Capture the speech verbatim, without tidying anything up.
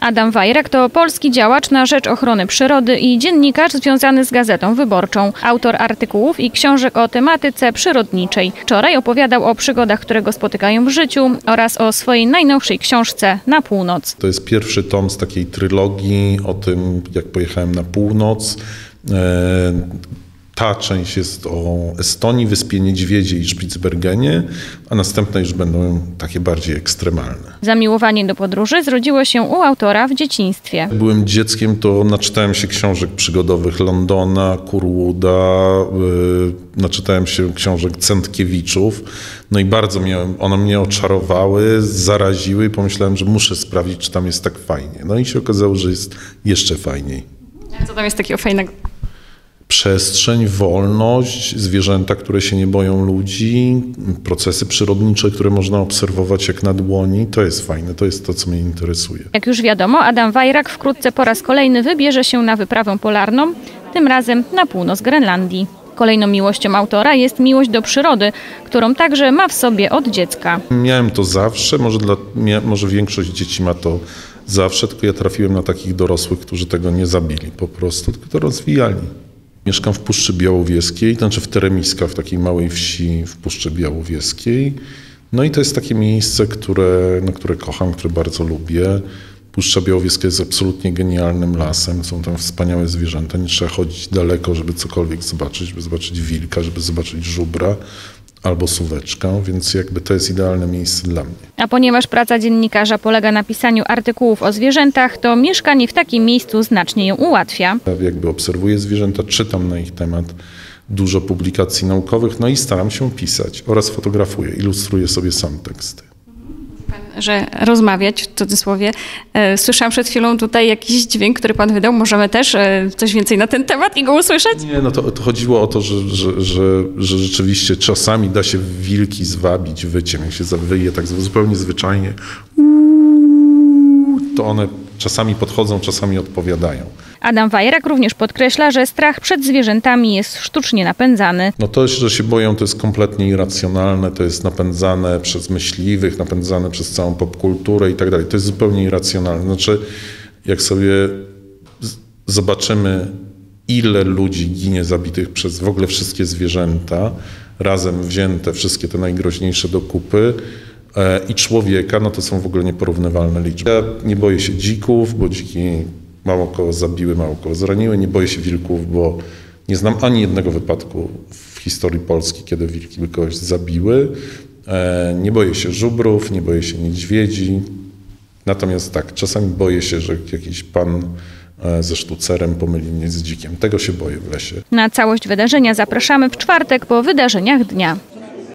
Adam Wajrak to polski działacz na rzecz ochrony przyrody i dziennikarz związany z Gazetą Wyborczą. Autor artykułów i książek o tematyce przyrodniczej. Wczoraj opowiadał o przygodach, które go spotykają w życiu oraz o swojej najnowszej książce Na północ. To jest pierwszy tom z takiej trylogii o tym, jak pojechałem na północ. Ta część jest o Estonii, Wyspie Niedźwiedzie i Spitsbergenie, a następne już będą takie bardziej ekstremalne. Zamiłowanie do podróży zrodziło się u autora w dzieciństwie. Jak byłem dzieckiem, to naczytałem się książek przygodowych Londona, Curwooda, yy, naczytałem się książek Centkiewiczów. No i bardzo mnie, one mnie oczarowały, zaraziły i pomyślałem, że muszę sprawdzić, czy tam jest tak fajnie. No i się okazało, że jest jeszcze fajniej. A co tam jest takiego fajnego? Przestrzeń, wolność, zwierzęta, które się nie boją ludzi, procesy przyrodnicze, które można obserwować jak na dłoni. To jest fajne, to jest to, co mnie interesuje. Jak już wiadomo, Adam Wajrak wkrótce po raz kolejny wybierze się na wyprawę polarną, tym razem na północ Grenlandii. Kolejną miłością autora jest miłość do przyrody, którą także ma w sobie od dziecka. Miałem to zawsze, może, dla, może większość dzieci ma to zawsze, tylko ja trafiłem na takich dorosłych, którzy tego nie zabili po prostu, tylko to rozwijali. Mieszkam w Puszczy Białowieskiej, to znaczy w Teremiskach, w takiej małej wsi w Puszczy Białowieskiej. No i to jest takie miejsce, które, no, które kocham, które bardzo lubię. Puszcza Białowieska jest absolutnie genialnym lasem, są tam wspaniałe zwierzęta. Nie trzeba chodzić daleko, żeby cokolwiek zobaczyć, żeby zobaczyć wilka, żeby zobaczyć żubra albo suweczkę, więc jakby to jest idealne miejsce dla mnie. A ponieważ praca dziennikarza polega na pisaniu artykułów o zwierzętach, to mieszkanie w takim miejscu znacznie ją ułatwia. Jakby obserwuję zwierzęta, czytam na ich temat dużo publikacji naukowych, no i staram się pisać oraz fotografuję, ilustruję sobie sam teksty. Że rozmawiać, w cudzysłowie. Słyszałam przed chwilą tutaj jakiś dźwięk, który pan wydał. Możemy też coś więcej na ten temat i go usłyszeć? Nie, no to, to chodziło o to, że, że, że, że rzeczywiście czasami da się wilki zwabić wyciem. Jak się zawyje tak zupełnie zwyczajnie, to one czasami podchodzą, czasami odpowiadają. Adam Wajrak również podkreśla, że strach przed zwierzętami jest sztucznie napędzany. No to, że się boją, to jest kompletnie irracjonalne, to jest napędzane przez myśliwych, napędzane przez całą popkulturę i tak dalej. To jest zupełnie irracjonalne. Znaczy, jak sobie zobaczymy, ile ludzi ginie zabitych przez w ogóle wszystkie zwierzęta, razem wzięte, wszystkie te najgroźniejsze do kupy, i człowieka, no to są w ogóle nieporównywalne liczby. Ja nie boję się dzików, bo dziki mało kogo zabiły, mało kogo zraniły. Nie boję się wilków, bo nie znam ani jednego wypadku w historii Polski, kiedy wilki by kogoś zabiły. Nie boję się żubrów, nie boję się niedźwiedzi. Natomiast tak, czasami boję się, że jakiś pan ze sztucerem pomyli mnie z dzikiem. Tego się boję w lesie. Na całość wydarzenia zapraszamy w czwartek po wydarzeniach dnia.